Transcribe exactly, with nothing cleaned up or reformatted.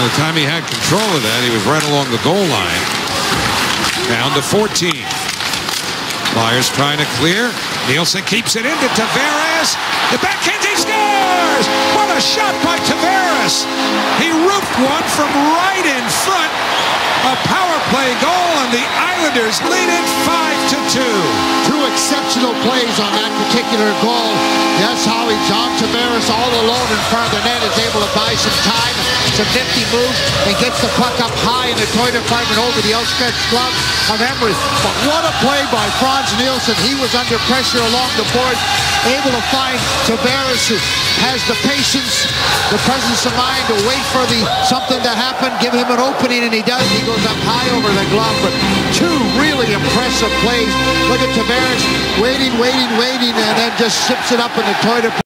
the time he had control of that, he was right along the goal line. Down to fourteen. Flyers trying to clear. Nielsen keeps it into Tavares. The backhand, he scores! What a shot by Tavares! He roofed one from right in front. A power play goal, and the Islanders lead it five to two. Two exceptional plays on that particular goal. That's how he, John Tavares, all alone in front of the net, is able to buy some time, some nifty moves, and gets the puck up high in the toy department over the outstretched glove of Emery. But what a play by Frans Nielsen. He was under pressure along the boards, able to find Tavares, who has the patience, the presence of mind to wait for the something to happen, give him an opening, and he does. He goes up high over the glove. But two really impressive plays. Look at Tavares waiting, waiting, waiting, and then just ships it up in the toy department.